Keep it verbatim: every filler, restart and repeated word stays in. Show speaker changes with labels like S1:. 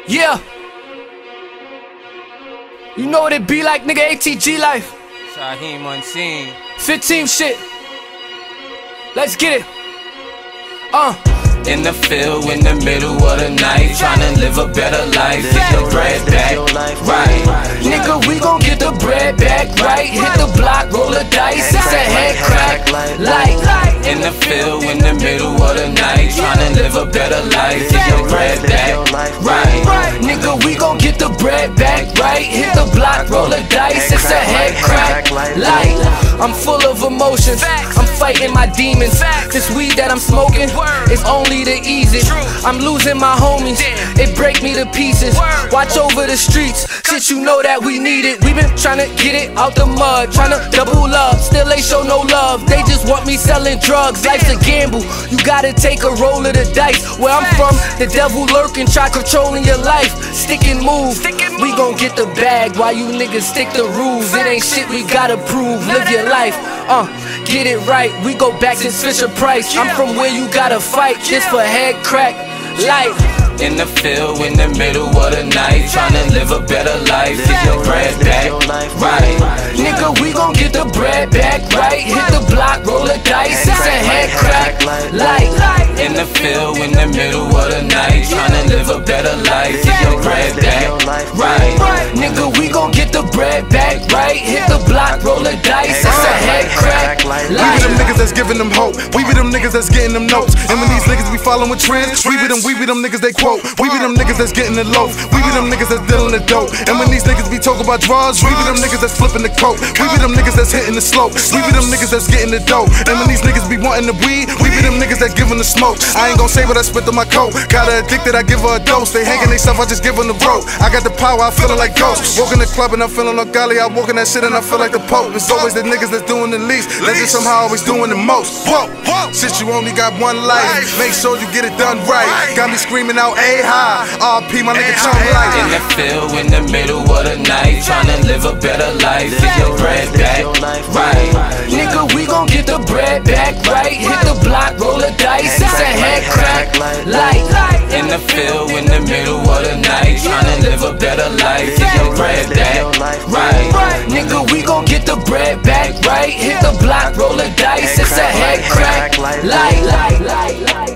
S1: Yeah. You know what it be like, nigga, A T G life.
S2: Shaheem Unseen.
S1: fifteen shit. Let's get it. Uh.
S2: In the field, in the middle of the night, tryna live a better life. Hit the bread back, right.
S1: Nigga, we gon' get the bread back, right. Hit the block, roll the dice. It's a HeadCrack Lyte.
S2: In the field, in the middle of the night, tryna live a better life. Hit the bread back, right.
S1: Nigga, we gon' get the bread back, right. Hit the block, roll the dice. It's a HeadCrack Lyte. I'm full of emotions, I'm fighting my demons. This weed that I'm smoking is only to ease it. I'm losing my homies, it break me to pieces. Watch over the streets, shit you know that we need it. We been tryna get it out the mud, tryna double up, still they show no love. They just want me selling drugs, life's a gamble. You gotta take a roll of the dice. Where I'm from, the devil lurking, try controlling your life. Stick and move, we gon' get the bag while you niggas stick the rules. It ain't shit we gotta prove, live your life, uh, get it right. We go back to Fisher Price. I'm from where you gotta fight, this for HeadCrack Lyte.
S2: In the field, in the middle of the night, tryna live a better life. Hit the bread back, right.
S1: Nigga, we gon' get the bread back, right. Hit the block, roll the dice. It's a HeadCrack Lyte.
S2: In the field, in the middle of the night, tryna live a better life. Hit the bread back, right.
S1: Nigga, we gon' get the bread back, right. Hit the block, roll the dice. It's a HeadCrack Lyte.
S3: We be them niggas that's giving them hope. We be them niggas that's getting them notes. And when these niggas be following trends, we be them, we be them niggas they quote. We be them niggas that's getting the loaf. We be them niggas that's dealing the dope. And when these niggas be talking about drugs, we be them niggas that's flipping the coat. We be them niggas that's hitting the slope. We be them niggas that's getting the dope. And when these niggas be wanting the weed, we be them niggas that giving the smoke. I ain't gon' say what I spit on my coat. Got her addicted, I give her a dose. They hanging they stuff, I just give them the rope. I got the power, I feelin' like ghosts. Walk in the club and I'm feeling like golly. I walk in that shit and I feel like the Pope. It's always the niggas that's doing the least. They just somehow always doing the most. Whoa, since you only got one life, make sure you get it done right. Got me screaming out A high, R P my nigga Chung Lyte.
S2: In the field, in the middle of the night, tryna live a better life. Hit the bread back, right.
S1: Nigga, we gon' get the bread back, right. Hit the block, roll the dice. It's a HeadCrack Lyte.
S2: In the field, in the middle of the night, tryna live a better life. Hit the bread back, right.
S1: Nigga, we gon' get the bread back, right. Hit the block, roll the dice. It's a HeadCrack Lyte.